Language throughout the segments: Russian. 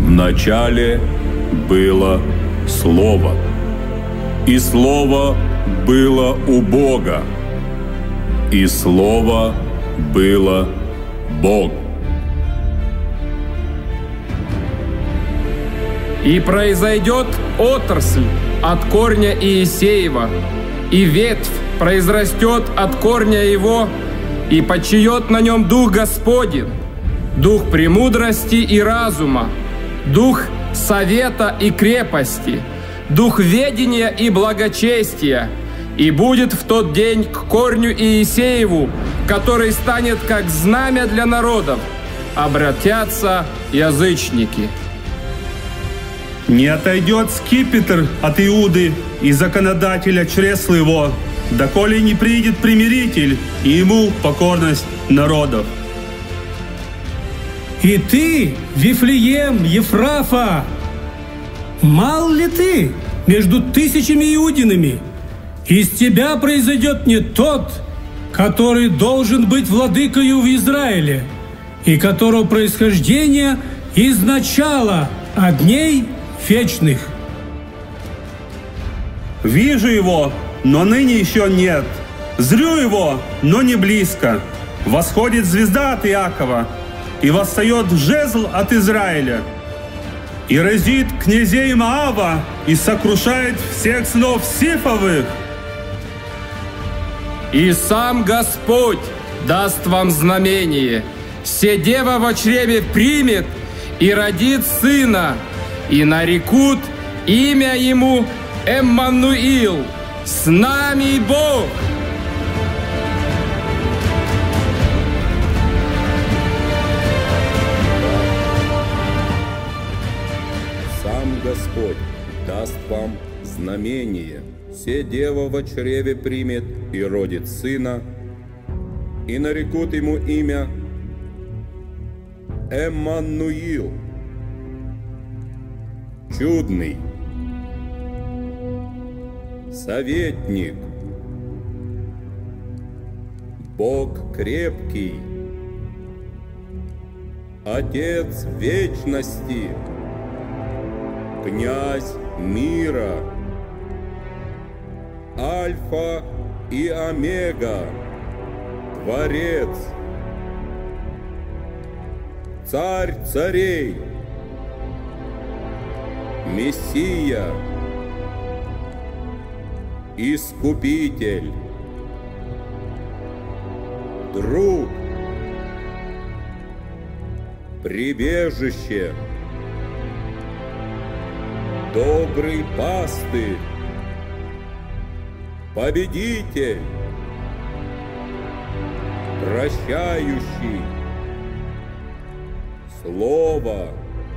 начале было Слово, и Слово было у Бога, и Слово было Бог. И произойдет отрасль от корня Иисеева, и ветвь произрастет от корня его, и почиет на нем Дух Господень, Дух премудрости и разума, Дух совета и крепости, Дух ведения и благочестия, и будет в тот день к корню Иисееву, который станет как знамя для народов, обратятся язычники. Не отойдет скипетр от Иуды и законодателя чресла его, доколе не придет примиритель, и ему покорность народов. И ты, Вифлеем, Ефрафа, мал ли ты между тысячами иудинами? Из тебя произойдет не тот, который должен быть владыкою в Израиле, и которого происхождение из начала от дней вечных. Вижу его, но ныне еще нет. Зрю его, но не близко. Восходит звезда от Иакова, и восстает жезл от Израиля. И разит князей Моава, и сокрушает всех сынов Сифовых. И сам Господь даст вам знамение. Се дева во чреве примет и родит сына, и нарекут имя ему Эммануил, с нами Бог. Сам Господь даст вам знамение. Се дева во чреве примет и родит сына, и нарекут ему имя Эммануил, чудный, советник, Бог крепкий, Отец вечности, князь мира, Альфа и Омега, Творец, Царь царей, Мессия, Искупитель, Друг, Прибежище, Добрый пастырь, Победитель, Прощающий, Слово,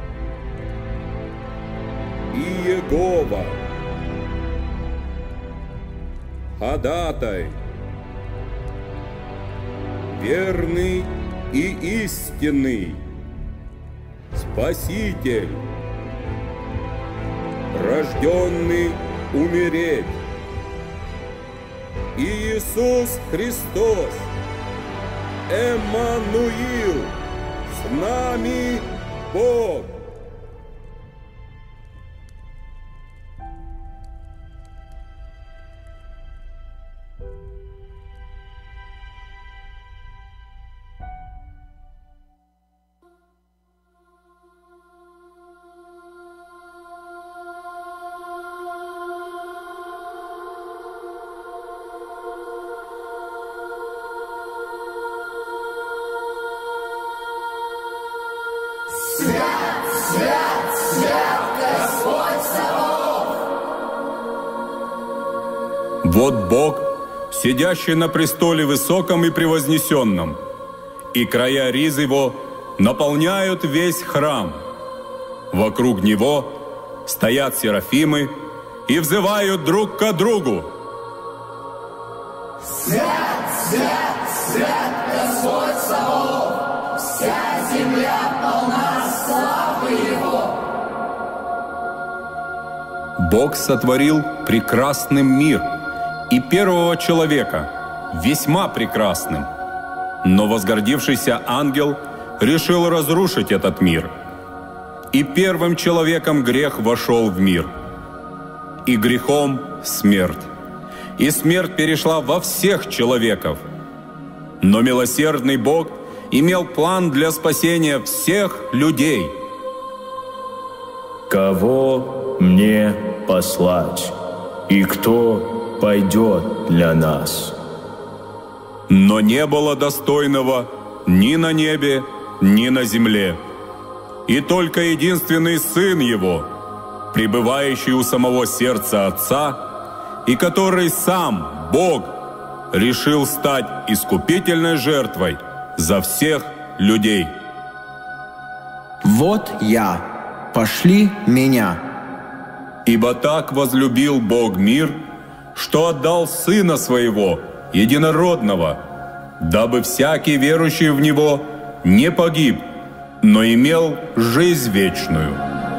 Иегова, Ходатай, верный и истинный, Спаситель, рожденный умереть, Иисус Христос, Эммануил, с нами Бог. Вот Бог, сидящий на престоле высоком и превознесенном, и края риз его наполняют весь храм. Вокруг него стоят серафимы и взывают друг к другу: Свят, свят, свят Господь Саваоф, вся земля полна славы Его. Бог сотворил прекрасным мир и первого человека, весьма прекрасным. Но возгордившийся ангел решил разрушить этот мир. и первым человеком грех вошел в мир. И грехом смерть. И смерть перешла во всех человеков. Но милосердный Бог имел план для спасения всех людей. Кого мне послать? И кто пойдет для нас? Но не было достойного ни на небе, ни на земле. И только единственный Сын Его, пребывающий у самого сердца Отца, и который сам, Бог, решил стать искупительной жертвой за всех людей. Вот я, пошли меня. Ибо так возлюбил Бог мир, что отдал Сына Своего, Единородного, дабы всякий верующий в Него не погиб, но имел жизнь вечную.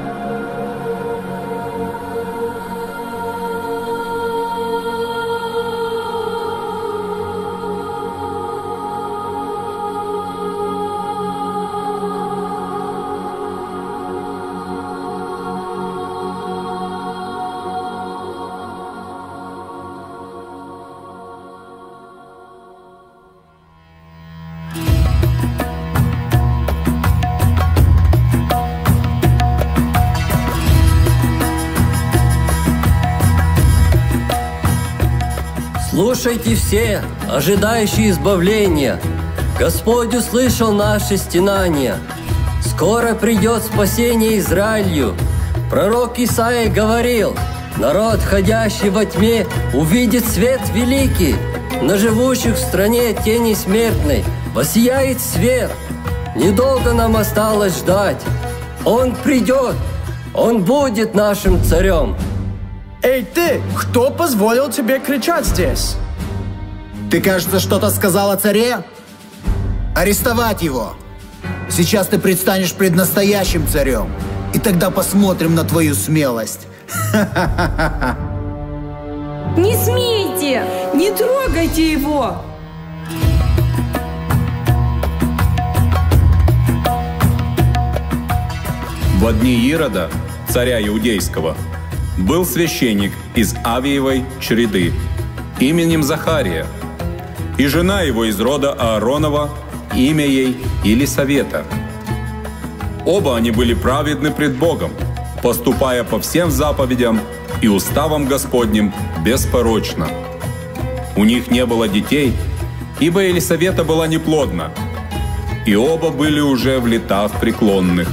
Слушайте все, ожидающие избавления. Господь услышал наши стенания. Скоро придет спасение Израилю. Пророк Исаия говорил: народ, ходящий во тьме, увидит свет великий. На живущих в стране тени смертной воссияет свет. Недолго нам осталось ждать. Он придет, Он будет нашим царем. Эй ты, кто позволил тебе кричать здесь? Ты, кажется, что-то сказал о царе? Арестовать его. Сейчас ты предстанешь пред настоящим царем. И тогда посмотрим на твою смелость. Не смейте! Не трогайте его! Во дни Ирода, царя Иудейского, был священник из Авиевой чреды, именем Захария, и жена его из рода Ааронова, имя ей Елисавета. Оба они были праведны пред Богом, поступая по всем заповедям и уставам Господним беспорочно. У них не было детей, ибо Елисавета была неплодна, и оба были уже в летах преклонных.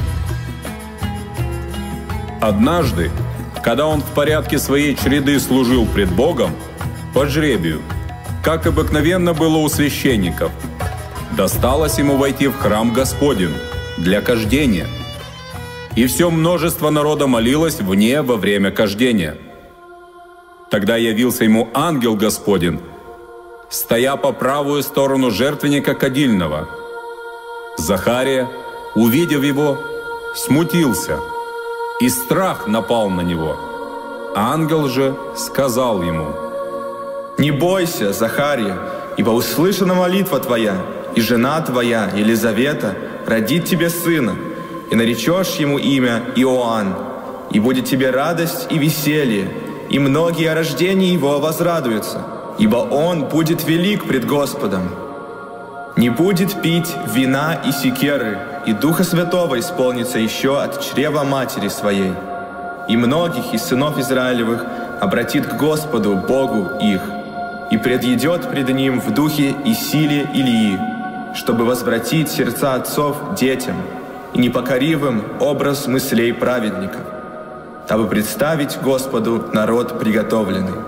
Однажды, когда он в порядке своей чреды служил пред Богом, по жребию, как обыкновенно было у священников, досталось ему войти в храм Господень для кождения. И все множество народа молилось вне во время кождения. Тогда явился ему ангел Господень, стоя по правую сторону жертвенника кадильного. Захария, увидев его, смутился, и страх напал на него. Ангел же сказал ему: «Не бойся, Захария, ибо услышана молитва твоя, и жена твоя, Елизавета, родит тебе сына, и наречешь ему имя Иоанн, и будет тебе радость и веселье, и многие о рождении его возрадуются, ибо он будет велик пред Господом. Не будет пить вина и секеры, и Духа Святого исполнится еще от чрева матери своей. И многих из сынов Израилевых обратит к Господу, Богу их, и предъедет пред Ним в духе и силе Илии, чтобы возвратить сердца отцов детям, и непокоривым образ мыслей праведников, дабы представить Господу народ приготовленный».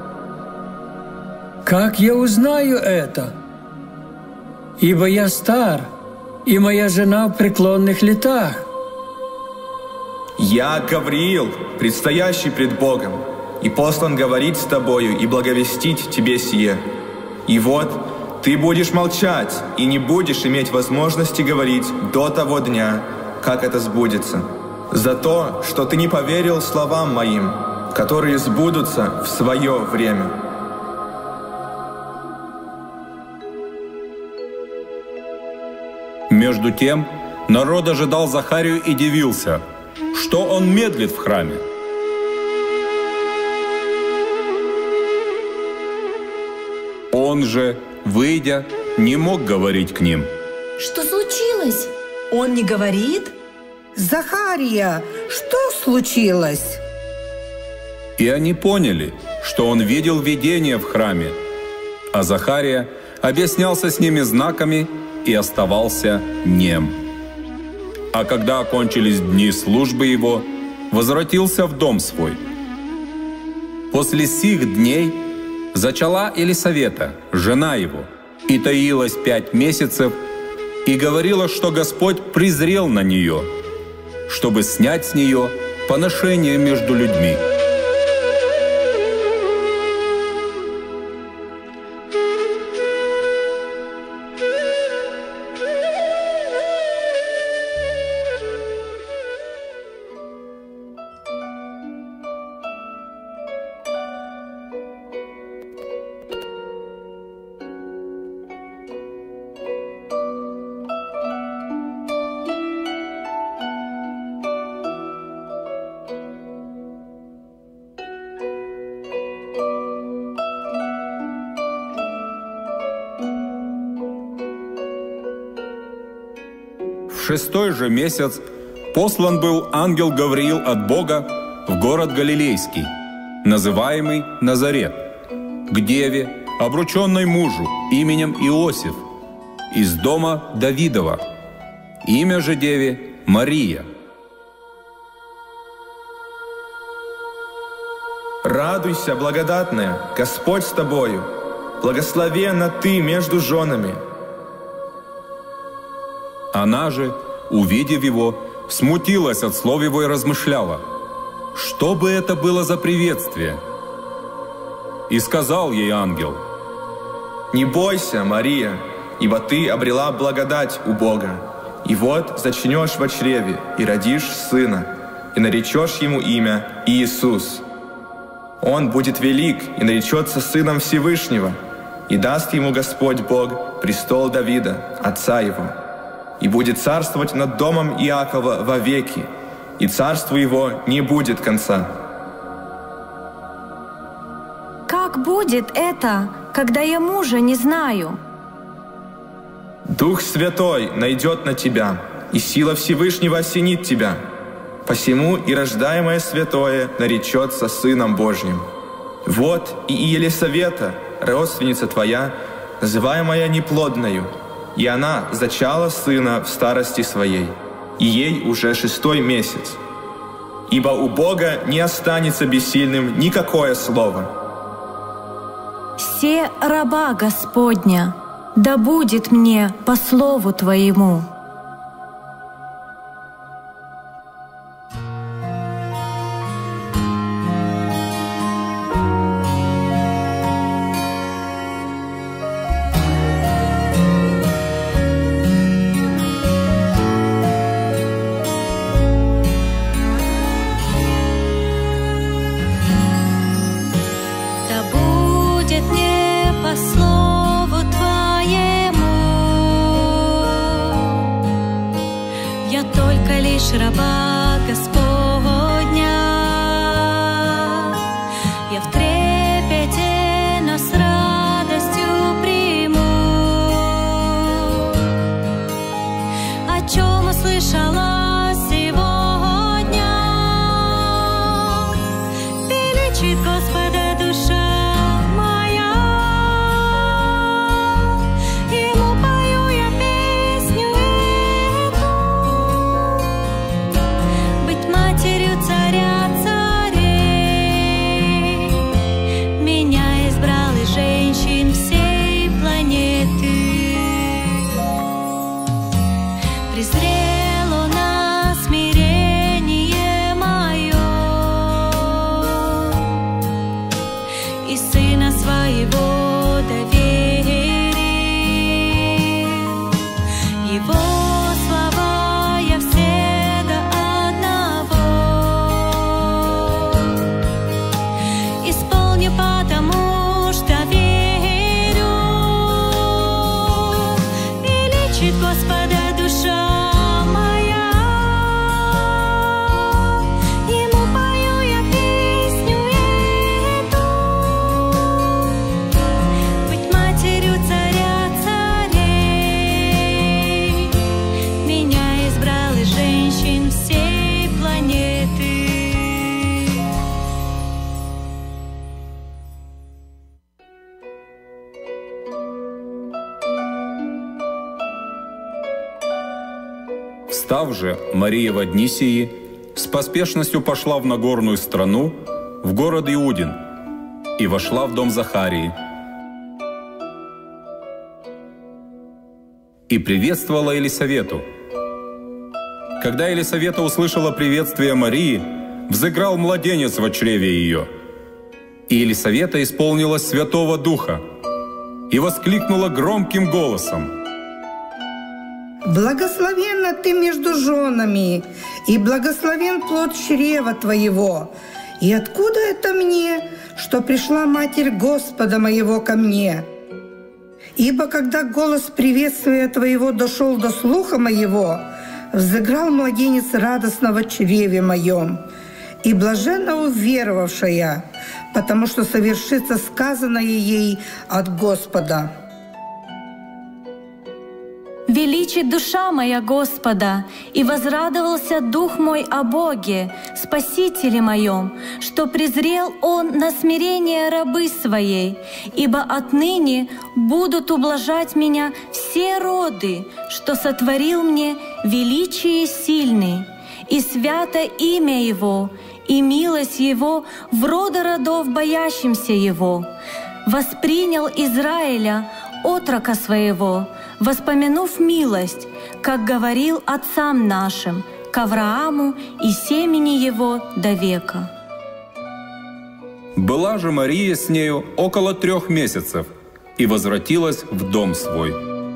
Как я узнаю это? Ибо я стар, и моя жена в преклонных летах. «Я Гавриил, предстоящий пред Богом, и послан говорить с тобою и благовестить тебе сие. И вот, ты будешь молчать и не будешь иметь возможности говорить до того дня, как это сбудется, за то, что ты не поверил словам моим, которые сбудутся в свое время». Между тем, народ ожидал Захарию и дивился, что он медлит в храме. Он же, выйдя, не мог говорить к ним. Что случилось? Он не говорит? Захария, что случилось? И они поняли, что он видел видение в храме, а Захария объяснялся с ними знаками и оставался нем. А когда окончились дни службы его, возвратился в дом свой. После сих дней зачала Елисавета, жена его, и таилась 5 месяцев, и говорила, что Господь презрел на нее, чтобы снять с нее поношение между людьми. В 6-й же месяц послан был ангел Гавриил от Бога в город Галилейский, называемый Назарет, к деве, обрученной мужу именем Иосиф, из дома Давидова. Имя же деве Мария. Радуйся, благодатная, Господь с тобою, благословенна ты между женами. Она же, увидев его, смутилась от слов его и размышляла, что бы это было за приветствие. И сказал ей ангел: «Не бойся, Мария, ибо ты обрела благодать у Бога. И вот зачнешь во чреве, и родишь сына, и наречешь ему имя Иисус. Он будет велик и наречется сыном Всевышнего, и даст ему Господь Бог престол Давида, отца его. И будет царствовать над домом Иакова вовеки, и царству его не будет конца». Как будет это, когда я мужа не знаю? Дух Святой найдет на тебя, и сила Всевышнего осенит тебя. Посему и рождаемое святое наречется Сыном Божьим. Вот и Елисавета, родственница твоя, называемая неплодною, и она зачала сына в старости своей, и ей уже 6-й месяц. Ибо у Бога не останется бессильным никакое слово. «Се раба Господня, да будет мне по слову Твоему». Раба Господня, я в трепете, но с радостью приму, о чем услышала сегодня. Величит Господа душа моя, Ему пою я песню эту. Встав же, Мария во дни сии с поспешностью пошла в Нагорную страну, в город Иудин, и вошла в дом Захарии. И приветствовала Елисавету. Когда Елисавета услышала приветствие Марии, взыграл младенец во чреве ее. И Елисавета исполнилась Святого Духа и воскликнула громким голосом: «Благословенна ты между женами, и благословен плод чрева твоего. И откуда это мне, что пришла Матерь Господа моего ко мне? Ибо когда голос приветствия твоего дошел до слуха моего, взыграл младенец радостно во чреве моем. И блаженна уверовавшая, потому что совершится сказанное ей от Господа». Величит душа моя Господа, и возрадовался дух мой о Боге, Спасителе моем, что презрел Он на смирение рабы своей, ибо отныне будут ублажать меня все роды, что сотворил мне величие сильный, и свято имя Его, и милость Его в роды родов боящимся Его. Воспринял Израиля, отрока своего, воспомянув милость, как говорил отцам нашим, к Аврааму и семени его до века. Была же Мария с нею около 3 месяцев и возвратилась в дом свой.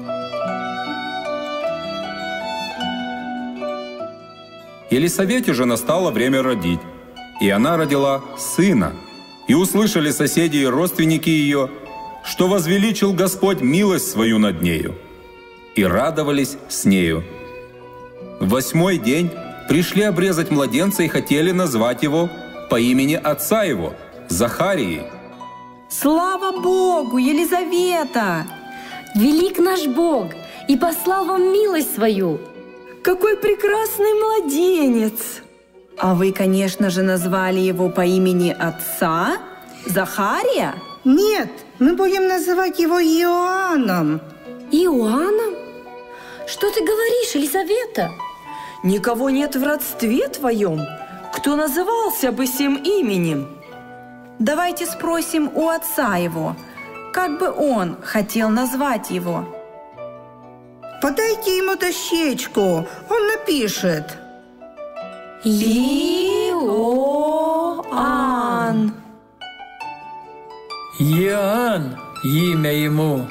Елисавете же настало время родить, и она родила сына. И услышали соседи и родственники ее, что возвеличил Господь милость свою над нею, и радовались с нею. В 8-й день пришли обрезать младенца и хотели назвать его по имени отца его, Захарии. Слава Богу, Елизавета! Велик наш Бог и послал вам милость свою. Какой прекрасный младенец! А вы, конечно же, назвали его по имени отца? Захария? Нет, мы будем называть его Иоанном. Иоанном? Что ты говоришь, Елизавета? Никого нет в родстве твоем, кто назывался бы сим именем. Давайте спросим у отца его, как бы он хотел назвать его. Подайте ему дощечку, он напишет. Иоанн. Иоанн имя ему.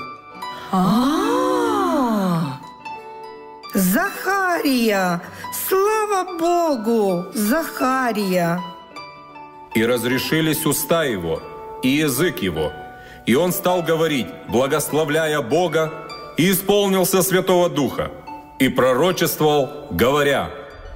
Захария! Слава Богу! Захария! И разрешились уста его, и язык его, и он стал говорить, благословляя Бога, и исполнился Святого Духа, и пророчествовал, говоря: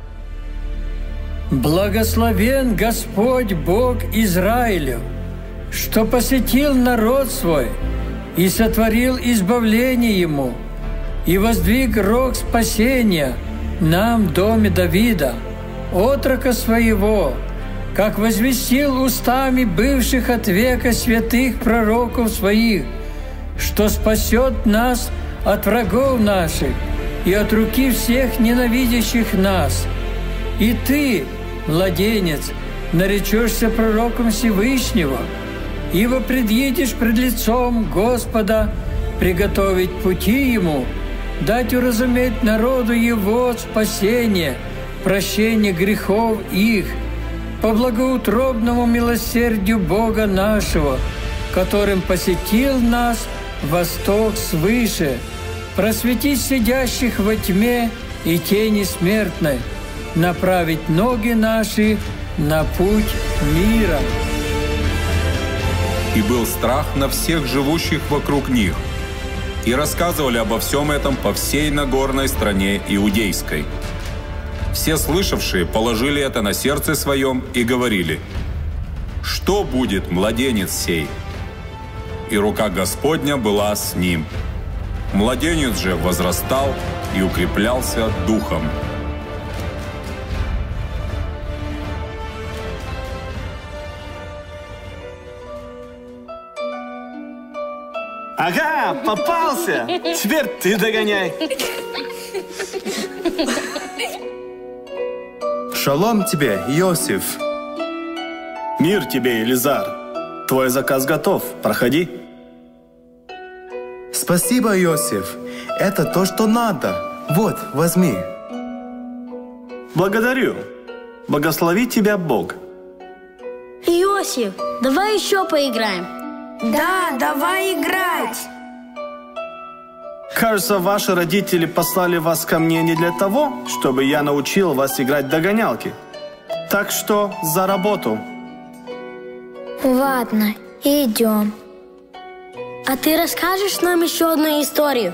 «Благословен Господь Бог Израилев, что посетил народ свой и сотворил избавление ему, и воздвиг рог спасения нам в доме Давида, отрока своего, как возвестил устами бывших от века святых пророков своих, что спасет нас от врагов наших и от руки всех ненавидящих нас. И ты, младенец, наречешься пророком Всевышнего, ибо предъедешь пред лицом Господа приготовить пути Ему, дать уразуметь народу Его спасение, прощение грехов их, по благоутробному милосердию Бога нашего, которым посетил нас восток свыше, просветить сидящих во тьме и тени смертной, направить ноги наши на путь мира». И был страх на всех живущих вокруг них, и рассказывали обо всем этом по всей Нагорной стране Иудейской. Все слышавшие положили это на сердце своем и говорили: «Что будет младенец сей?» И рука Господня была с ним. Младенец же возрастал и укреплялся духом. Ага, попался! Теперь ты догоняй! Шалом тебе, Иосиф. Мир тебе, Елизар. Твой заказ готов. Проходи. Спасибо, Иосиф. Это то, что надо. Вот, возьми. Благодарю. Благослови тебя Бог. Иосиф, давай еще поиграем. Да, давай играть. Кажется, ваши родители послали вас ко мне не для того, чтобы я научил вас играть в догонялки. Так что за работу. Ладно, идем. А ты расскажешь нам еще одну историю?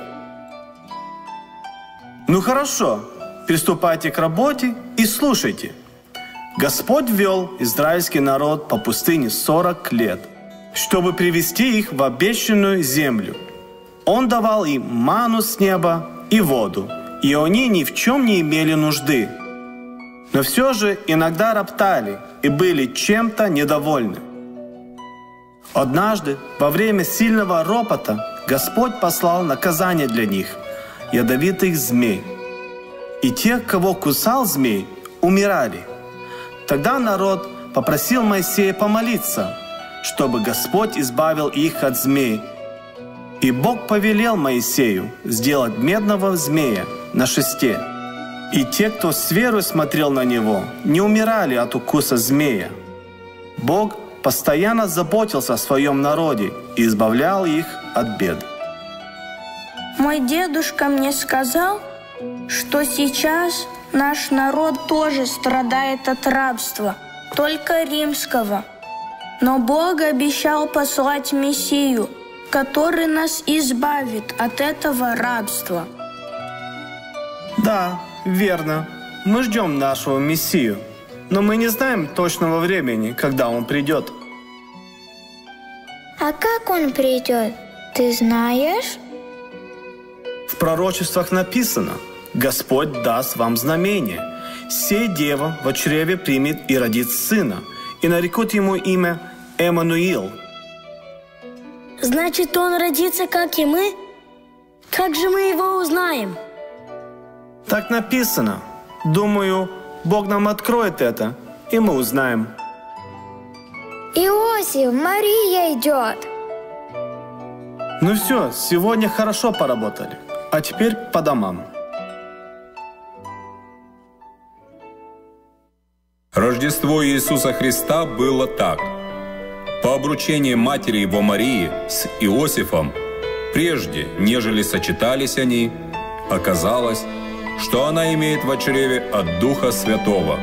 Ну хорошо, приступайте к работе и слушайте. Господь вел израильский народ по пустыне 40 лет, чтобы привести их в обещанную землю. Он давал им ману с неба и воду, и они ни в чем не имели нужды. Но все же иногда роптали и были чем-то недовольны. Однажды, во время сильного ропота, Господь послал наказание для них – ядовитых змей. И те, кого кусал змей, умирали. Тогда народ попросил Моисея помолиться, чтобы Господь избавил их от змей. И Бог повелел Моисею сделать медного змея на шесте. И те, кто с верой смотрел на него, не умирали от укуса змея. Бог постоянно заботился о своем народе и избавлял их от бед. Мой дедушка мне сказал, что сейчас наш народ тоже страдает от рабства, только римского. Но Бог обещал послать Мессию, который нас избавит от этого рабства. Да, верно. Мы ждем нашего Мессию, но мы не знаем точного времени, когда он придет. А как он придет, ты знаешь? В пророчествах написано: Господь даст вам знамение. Сей дева во чреве примет и родит сына, и нарекут ему имя Эммануил. Значит, он родится, как и мы? Как же мы его узнаем? Так написано. Думаю, Бог нам откроет это, и мы узнаем. Иосиф, Мария идет. Ну все, сегодня хорошо поработали. А теперь по домам. Рождество Иисуса Христа было так. По обручении матери его Марии с Иосифом, прежде, нежели сочетались они, оказалось, что она имеет во чреве от Духа Святого.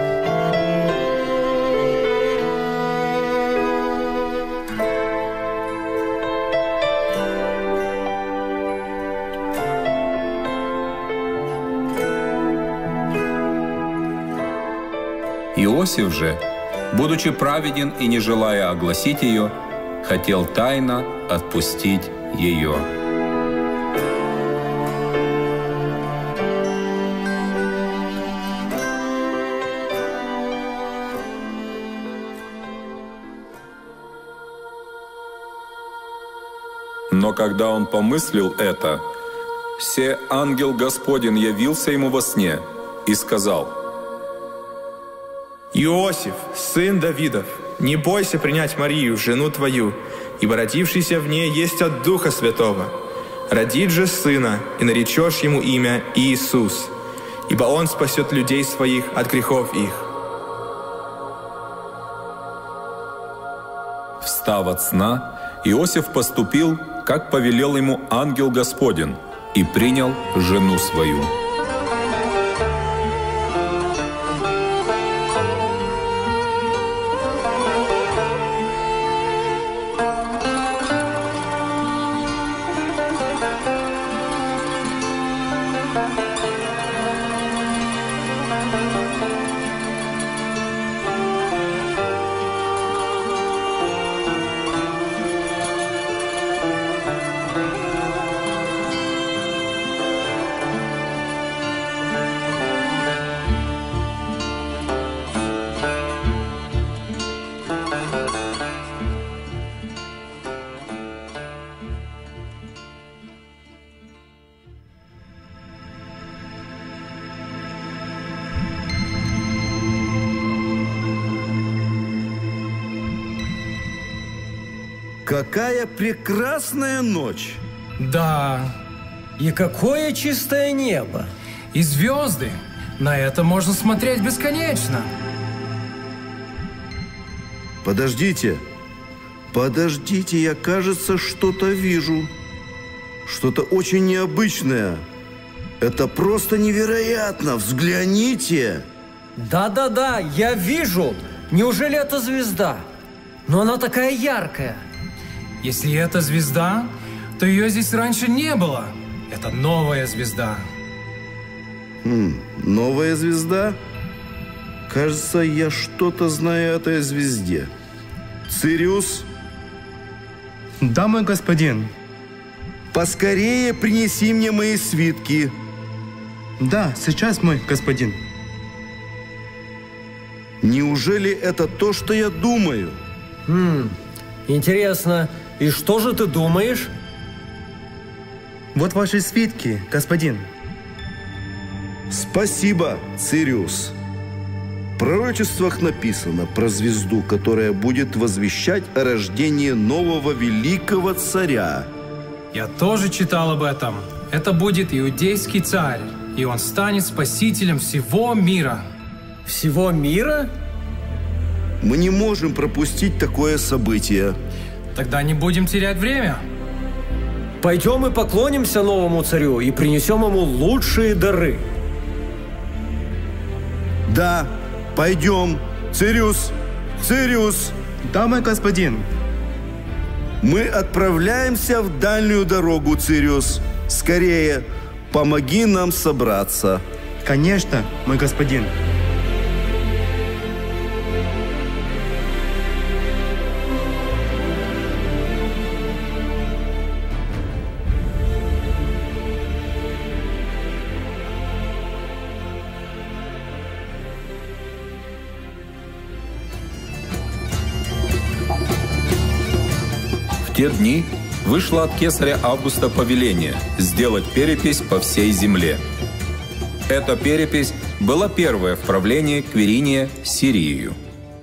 Иосиф же, будучи праведен и не желая огласить ее, хотел тайно отпустить ее. Но когда он помыслил это, се ангел Господень явился ему во сне и сказал: Иосиф, сын Давидов, не бойся принять Марию, жену твою, ибо родившийся в ней есть от Духа Святого. Родит же сына, и наречешь ему имя Иисус, ибо он спасет людей своих от грехов их. Встав от сна, Иосиф поступил, как повелел ему ангел Господень, и принял жену свою. Какая прекрасная ночь! Да. И какое чистое небо! И звезды. На это можно смотреть бесконечно. Подождите. Подождите, я, кажется, что-то вижу. Что-то очень необычное. Это просто невероятно. Взгляните. Да-да-да, я вижу. Неужели это звезда? Но она такая яркая. Если это звезда, то ее здесь раньше не было. Это новая звезда. Новая звезда? Кажется, я что-то знаю о этой звезде. Цириус? Да, мой господин. Поскорее принеси мне мои свитки. Да, сейчас, мой господин. Неужели это то, что я думаю? Интересно, и что же ты думаешь? Вот ваши свитки, господин. Спасибо, Цириус. В пророчествах написано про звезду, которая будет возвещать о рождении нового великого царя. Я тоже читал об этом. Это будет иудейский царь, и он станет спасителем всего мира. Всего мира? Мы не можем пропустить такое событие. Тогда не будем терять время. Пойдем и поклонимся новому царю и принесем ему лучшие дары. Да, пойдем. Цириус! Цириус! Да, мой господин. Мы отправляемся в дальнюю дорогу, Цириус. Скорее, помоги нам собраться. Конечно, мой господин. В те дни вышло от кесаря Августа повеление сделать перепись по всей земле. Эта перепись была первая в правлении Квириния Сирией.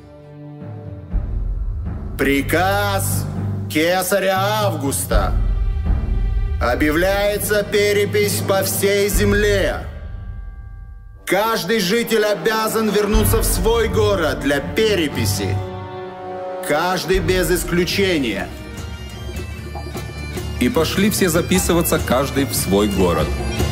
Приказ кесаря Августа. Объявляется перепись по всей земле. Каждый житель обязан вернуться в свой город для переписи. Каждый без исключения. И пошли все записываться, каждый в свой город.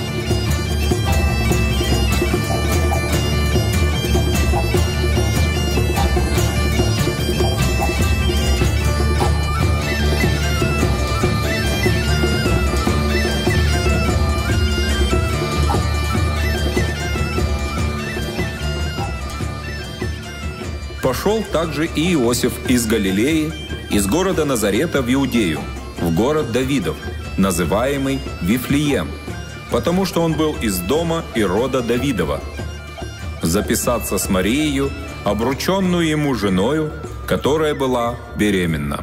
Пошел также и Иосиф из Галилеи, из города Назарета в Иудею, в город Давидов, называемый Вифлеем, потому что он был из дома и рода Давидова, записаться с Марией, обрученную ему женою, которая была беременна.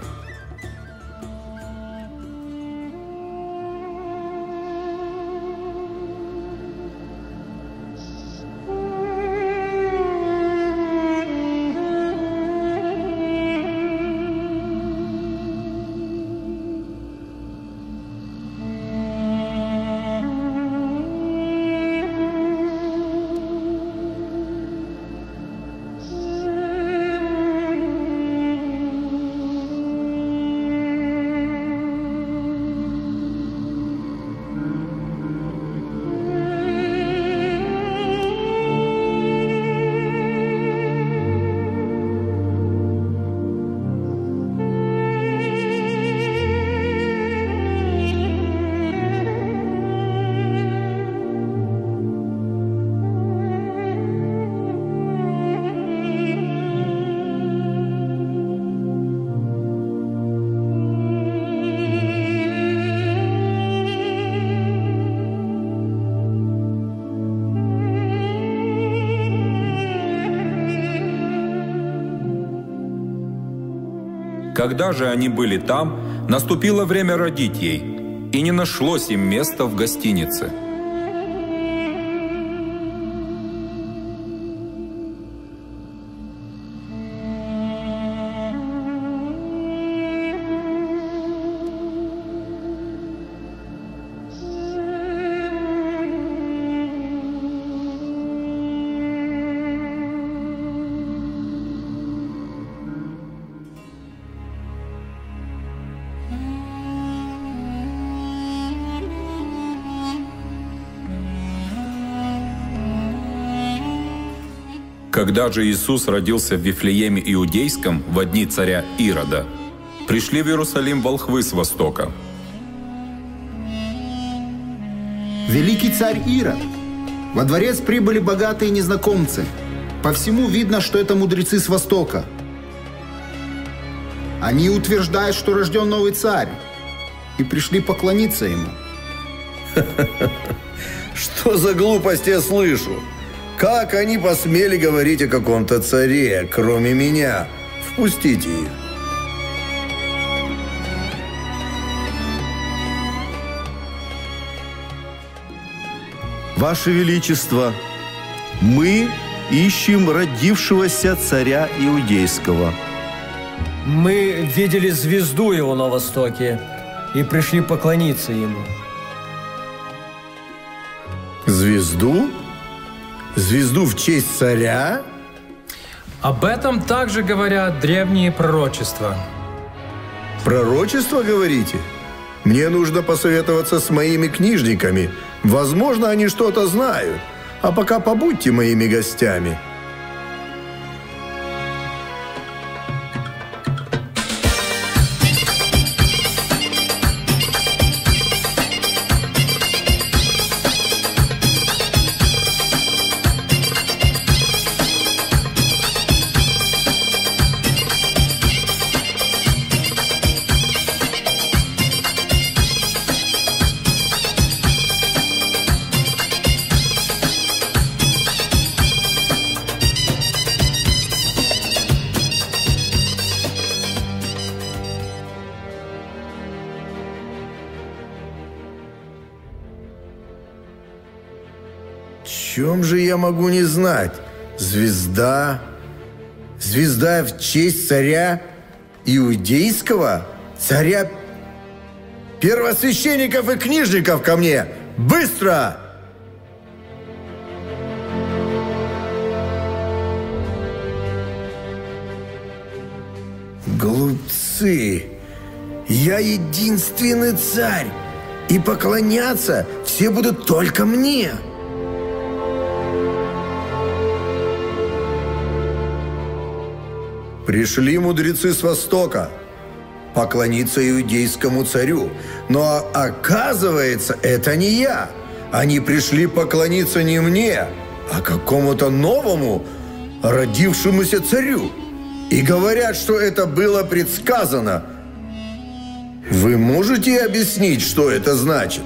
Когда же они были там, наступило время родить ей, и не нашлось им места в гостинице. Когда же Иисус родился в Вифлееме Иудейском в дни царя Ирода, пришли в Иерусалим волхвы с востока. Великий царь Ирод. Во дворец прибыли богатые незнакомцы. По всему видно, что это мудрецы с востока. Они утверждают, что рожден новый царь, и пришли поклониться ему. Что за глупость я слышу? Как они посмели говорить о каком-то царе, кроме меня? Впустите их. Ваше Величество, мы ищем родившегося царя Иудейского. Мы видели звезду его на востоке и пришли поклониться ему. Звезду? Звезду в честь царя? Об этом также говорят древние пророчества. Пророчество, говорите? Мне нужно посоветоваться с моими книжниками. Возможно, они что-то знают. А пока побудьте моими гостями. В чем же я могу не знать? Звезда? Звезда в честь царя Иудейского? Царя первосвященников и книжников ко мне! Быстро! Глупцы! Я единственный царь, и поклоняться все будут только мне. Пришли мудрецы с востока поклониться иудейскому царю. Но оказывается, это не я. Они пришли поклониться не мне, а какому-то новому родившемуся царю. И говорят, что это было предсказано. Вы можете объяснить, что это значит?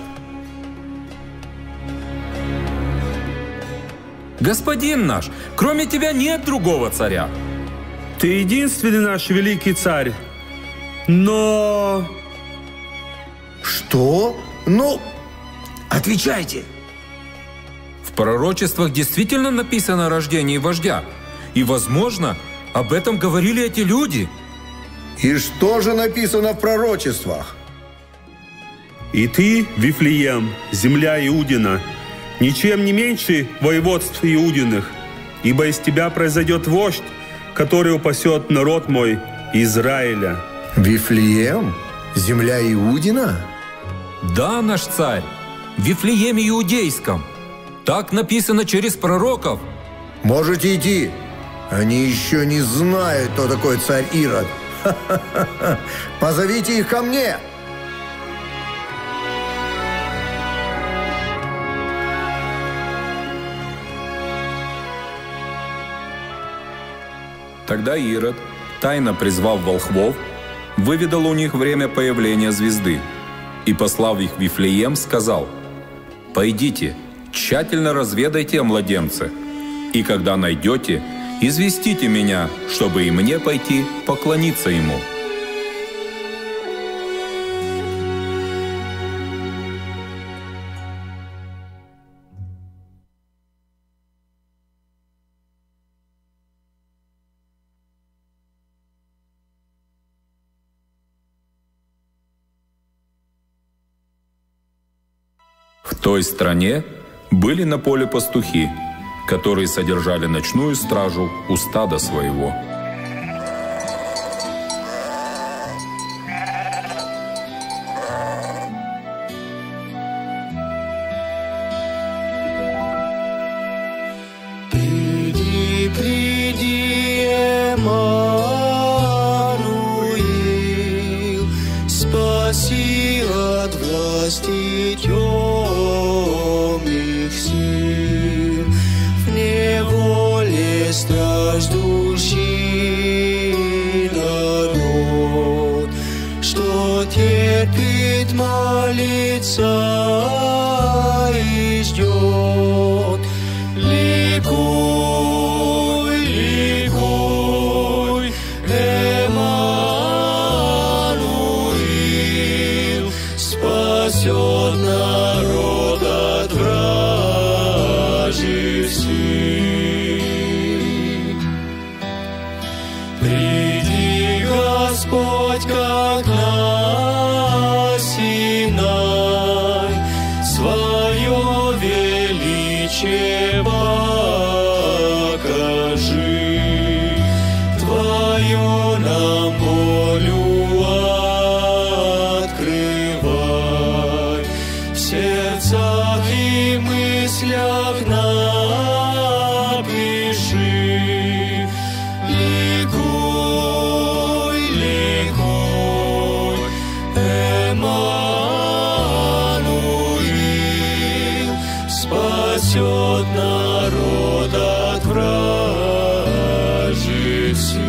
Господин наш, кроме тебя нет другого царя. Ты единственный наш великий царь. Но... Что? Ну, отвечайте. В пророчествах действительно написано о рождении вождя. И, возможно, об этом говорили эти люди. И что же написано в пророчествах? И ты, Вифлеем, земля Иудина, ничем не меньше воеводств Иудиных, ибо из тебя произойдет вождь, который упасет народ мой Израиля. Вифлеем? Земля Иудина? Да, наш царь, в Вифлееме Иудейском. Так написано через пророков. Можете идти. Они еще не знают, кто такой царь Ирод. Ха-ха-ха. Позовите их ко мне. Тогда Ирод, тайно призвав волхвов, выведал у них время появления звезды и, послав их в Вифлеем, сказал: «Пойдите, тщательно разведайте о младенце, и когда найдете, известите меня, чтобы и мне пойти поклониться ему». В той стране были на поле пастухи, которые содержали ночную стражу у стада своего. Приди, приди. молится и ждет. Ликуй, ликуй, Эммануил, спасет народ от вражьих сил. Приди, Господь, как на Синай, свое величие покажи, Твою нам волю открывай, в сердцах и мыслях напиши. Ликуй, ликуй, Эммануил, спасет народ от вражьих сил.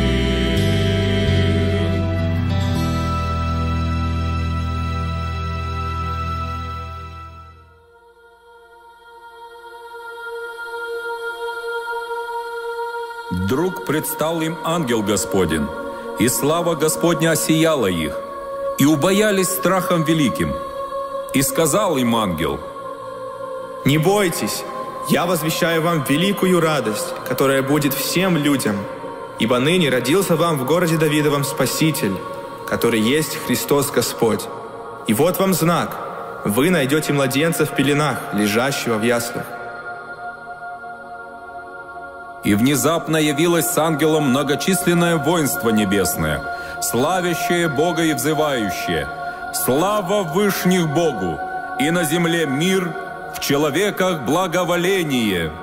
Вдруг предстал им ангел Господень, и слава Господня осияла их, и убоялись страхом великим. И сказал им ангел: «Не бойтесь, я возвещаю вам великую радость, которая будет всем людям, ибо ныне родился вам в городе Давидовом Спаситель, который есть Христос Господь. И вот вам знак: вы найдете младенца в пеленах, лежащего в яслях». И внезапно явилось с ангелом многочисленное воинство небесное, славящее Бога и взывающее: «Слава вышних Богу, и на земле мир, в человеках благоволение».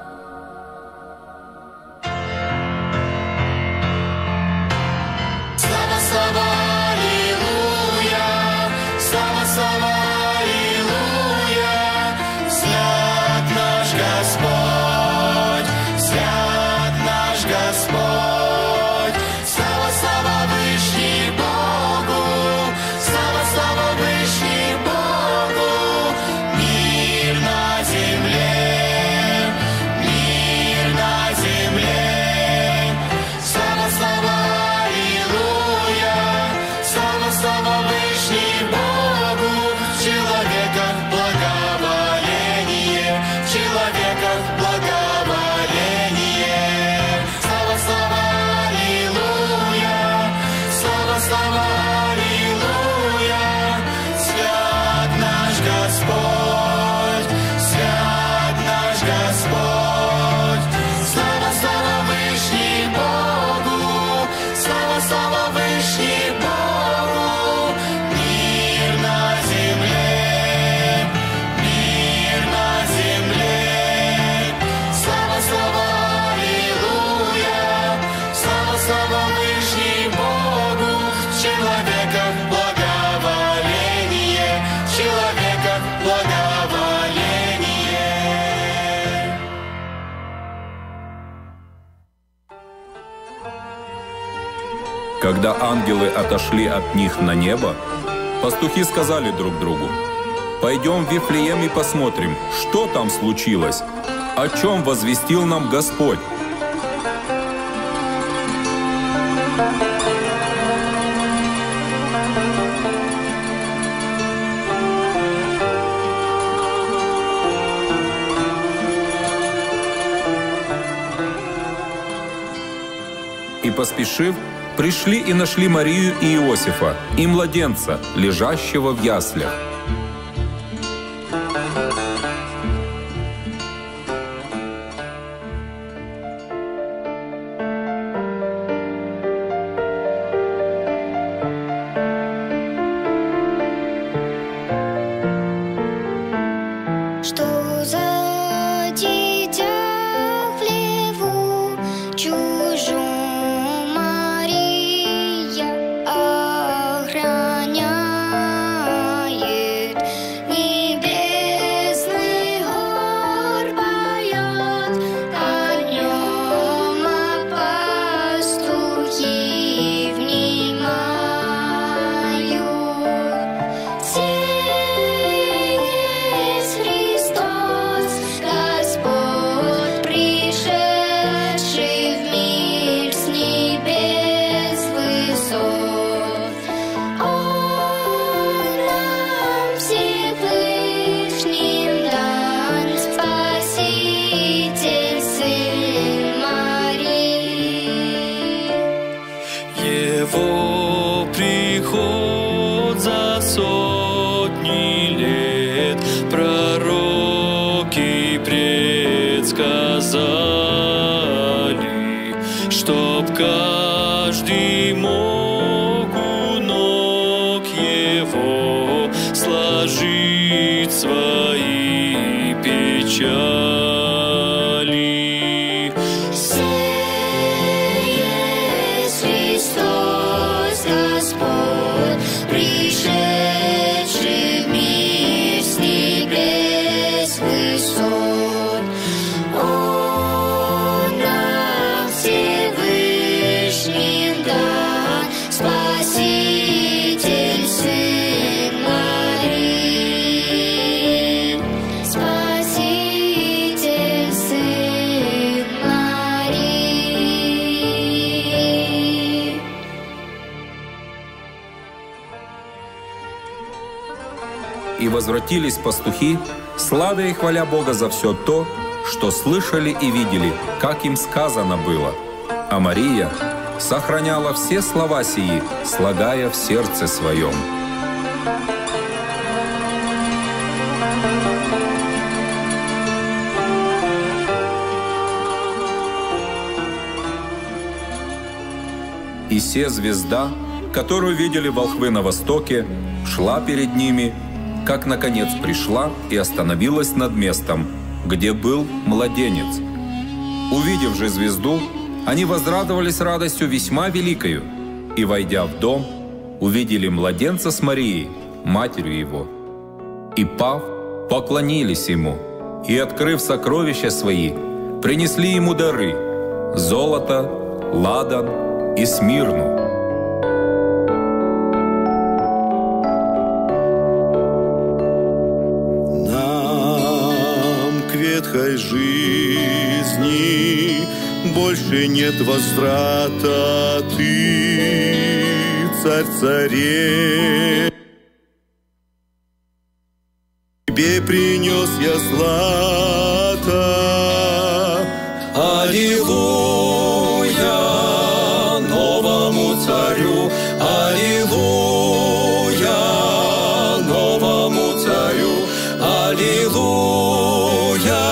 Слава, слава, аллилуйя, слава, слава, аллилуйя, свят наш Господь, свят наш Господь. Слава, слава, вышний Богу, слава, слава, вышний Богу, мир на земле, мир на земле. Слава, слава, аллилуйя, слава, слава, вышний Богу, в человеках благоволение, в человеках благоволение. Слава, слава, аллилуйя, слава, слава, аллилуйя, свят наш Господь, свят наш Господь. Слава, слава, вышний Богу, слава, слава, вышний Богу, мир на земле, мир на земле. Слава, слава, аллилуйя, слава, слава, вышний Богу, в человеках благоволение, в человеках благоволение. Когда ангелы отошли от них на небо, пастухи сказали друг другу: «Пойдем в Вифлеем и посмотрим, что там случилось, о чем возвестил нам Господь». И, поспешив, пришли и нашли Марию и Иосифа, и младенца, лежащего в яслях. Что за дитя в хлеву чужом, Мария охраняет Его приход за сотни лет пророки предсказали, чтоб каждый мог у ног Его сложить свои печали. И возвратились пастухи, славя и хваля Бога за все то, что слышали и видели, как им сказано было. А Мария сохраняла все слова сии, слагая в сердце своем. И се звезда, которую видели волхвы на востоке, шла перед ними, как наконец пришла и остановилась над местом, где был младенец. Увидев же звезду, они возрадовались радостью весьма великою, и, войдя в дом, увидели младенца с Марией, матерью его. И, пав, поклонились ему, и, открыв сокровища свои, принесли ему дары – золото, ладан и смирну. Ветхой жизни больше нет возврата, ты, царь царей. Тебе принес я злато, аллилуйя, новому царю, аллилуйя, новому царю, аллилуйя.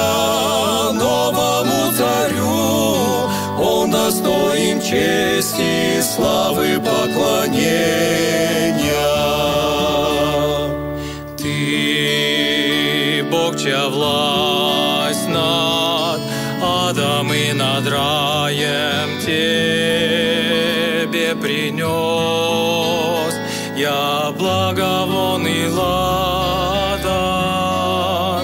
Достоин чести, славы, поклонения. Ты, Бог, чья власть над адом и над раем, Тебе принес я благовонный ладан.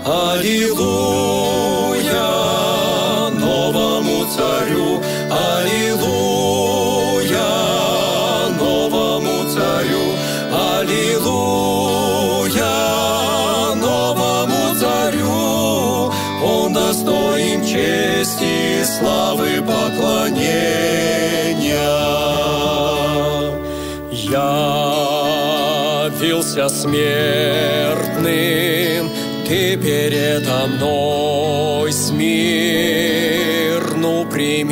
Аллилуйя, новому царю, аллилуйя, новому царю, аллилуйя, новому царю. Он достоин чести, славы, поклонения. Явился смертным, ты передо мной смирну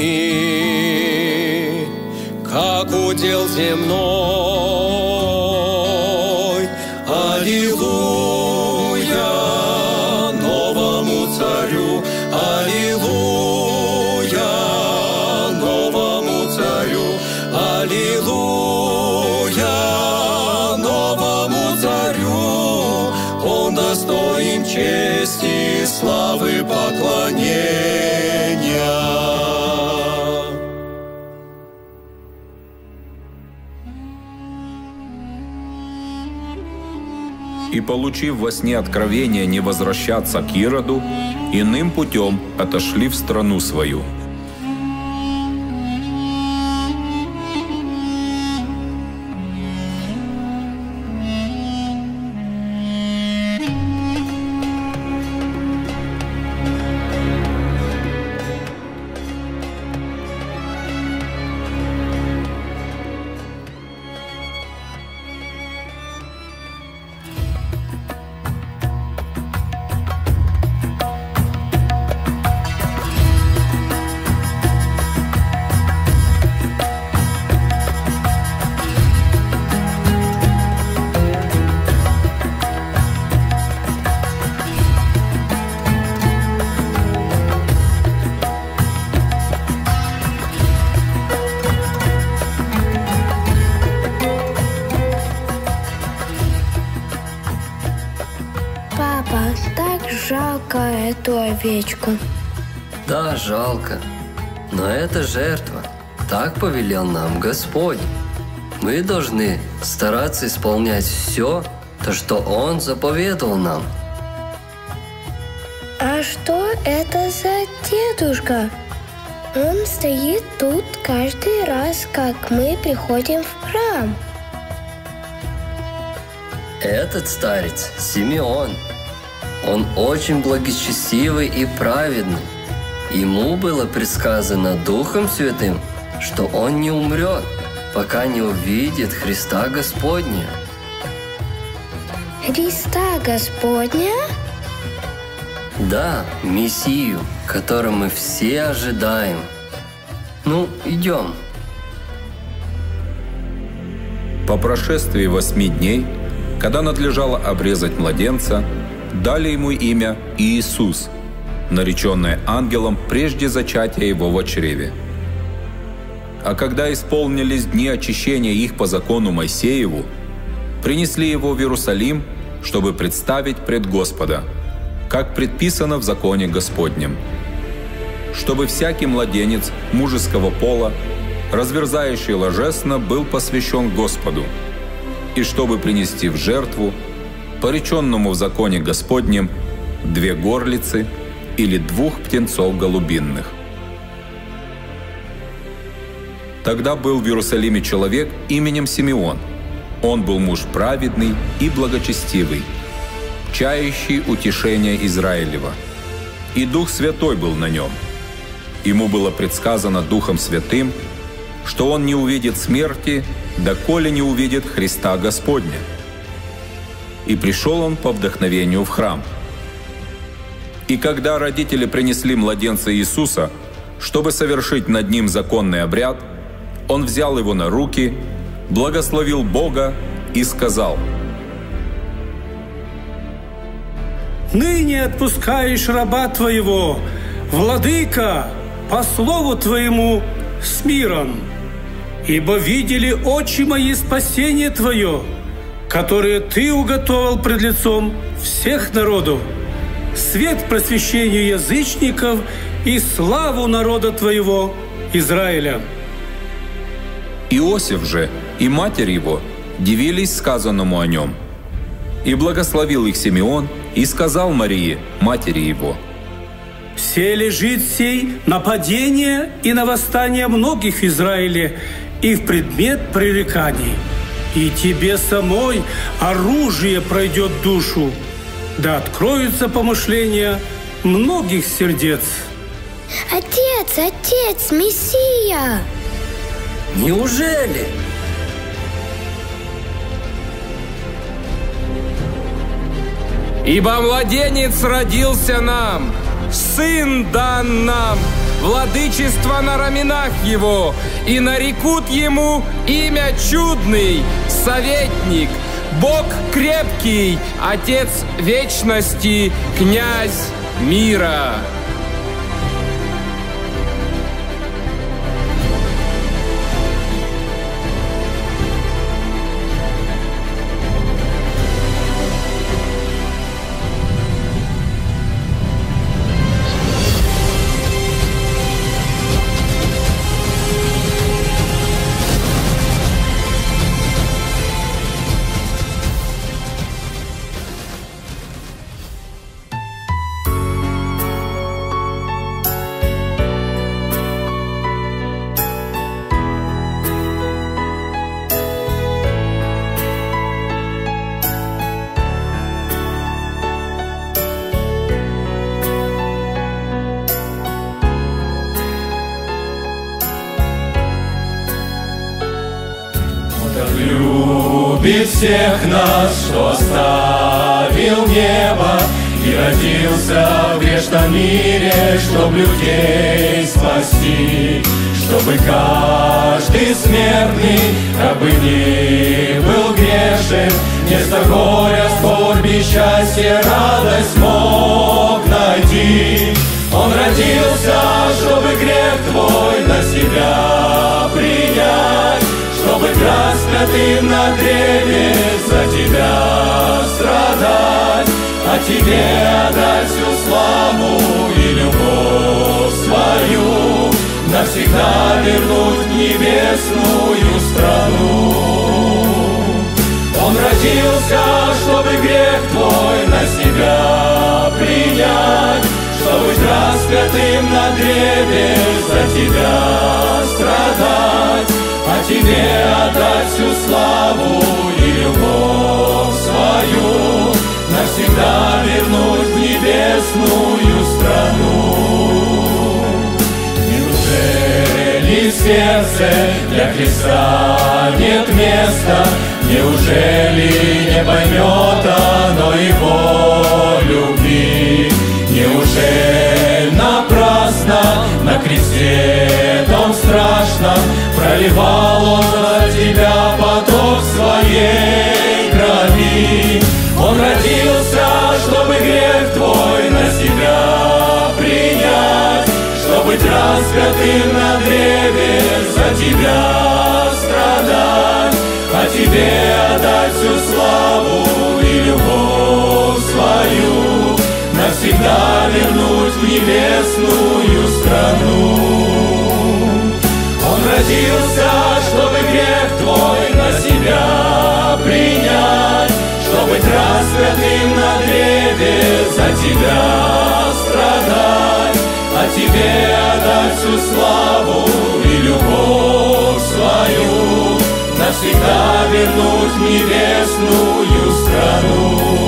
прими, как удел земной. Аллилуйя, новому царю, аллилуйя, новому царю, аллилуйя, новому царю. Он достоин чести, славы, поклонения. И, получив во сне откровение не возвращаться к Ироду, иным путем отошли в страну свою. жалко эту овечку. Да, жалко. Но это жертва. Так повелел нам Господь. Мы должны стараться исполнять все, то, что Он заповедовал нам. А что это за дедушка? Он стоит тут каждый раз, как мы приходим в храм. Этот старец Симеон. Он очень благочестивый и праведный. Ему было предсказано Духом Святым, что он не умрет, пока не увидит Христа Господня. Христа Господня? Да, Мессию, которого мы все ожидаем. Ну, идем. По прошествии 8 дней, когда надлежало обрезать младенца, дали ему имя Иисус, нареченное ангелом прежде зачатия его во чреве. А когда исполнились дни очищения их по закону Моисееву, принесли его в Иерусалим, чтобы представить пред Господа, как предписано в законе Господнем, чтобы всякий младенец мужеского пола, разверзающий ложесно, был посвящен Господу, и чтобы принести в жертву, пореченному в законе Господнем, 2 горлицы или 2 птенцов голубинных. Тогда был в Иерусалиме человек именем Симеон. Он был муж праведный и благочестивый, чающий утешения Израилева. И Дух Святой был на нем. Ему было предсказано Духом Святым, что он не увидит смерти, доколе не увидит Христа Господня. И пришел он по вдохновению в храм. И когда родители принесли младенца Иисуса, чтобы совершить над ним законный обряд, он взял его на руки, благословил Бога и сказал: «Ныне отпускаешь раба Твоего, Владыка, по слову Твоему с миром, ибо видели очи мои спасение Твое, которое Ты уготовил пред лицом всех народов, свет просвещению язычников и славу народа Твоего Израиля». Иосиф же и матерь его дивились сказанному о нем. И благословил их Симеон и сказал Марии, матери его: «Се лежит сей на падение и на восстание многих в Израиле и в предмет пререканий. И тебе самой оружие пройдет душу, да откроются помышления многих сердец». Отец, Мессия! Неужели? Ибо младенец родился нам, сын дан нам, владычество на раменах его, и нарекут ему имя чудный, советник, Бог крепкий, Отец вечности, князь мира. Любит всех нас, что оставил небо и родился в грешном мире, чтоб людей спасти, чтобы каждый смертный, как бы ни был грешен, вместо горя, скорби, счастья, радость мог найти. Он родился, чтобы грех твой на себя принять, чтобы распятым на древе за тебя страдать, а Тебе отдать всю славу и любовь свою, навсегда вернуть в небесную страну. Он родился, чтобы грех Твой на себя принять, чтобы быть распятым на древе за Тебя страдать, а Тебе отдать всю славу и любовь свою, навсегда вернуть в небесную страну. Неужели в сердце для Христа нет места? Неужели не поймет оно Его любви? Неужели напрасно на кресте том страшном проливал Он за тебя поток своей крови? Он родился, чтобы грех Твой на себя принять, чтобы быть распятым на древе за Тебя страдать, а Тебе отдать всю славу и любовь свою, навсегда вернуть в небесную страну. Он родился, чтобы грех Твой на себя принять, чтобы быть распятым на древе за Тебя страдать, а Тебе отдать всю славу и любовь свою, навсегда вернуть в небесную страну.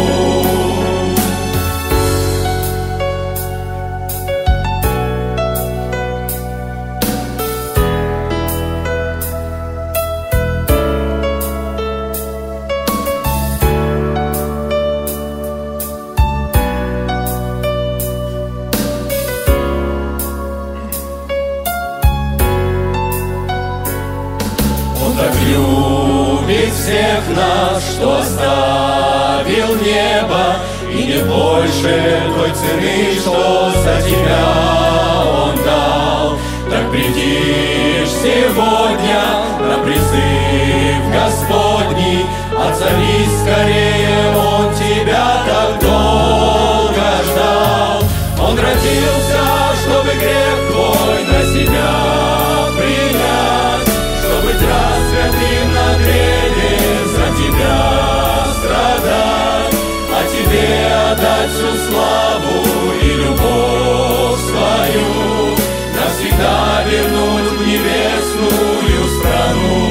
Всех нас, что оставил небо, и не больше той цены, что за Тебя Он дал. Так приди сегодня на призыв Господний, отзовись скорее, Он Тебя так долго ждал. Он родился, чтобы грех Твой на себя принять, чтобы быть распятым на древе за Тебя страдать, а Тебе отдать всю славу и любовь свою, навсегда вернуть в небесную страну.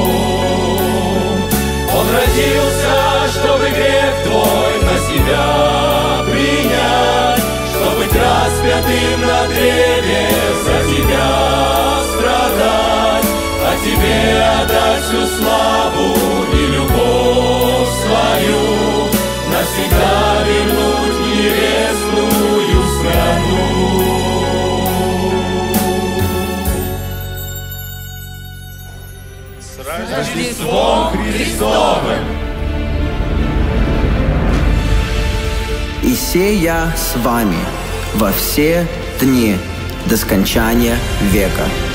Он родился, чтобы грех Твой на себя принять, чтобы быть распятым на древе за Тебя страдать, а Тебе отдать всю славу и любовь свою, навсегда вернуть в небесную страну. С Рождеством Христовым! «И сея с вами во все дни до скончания века».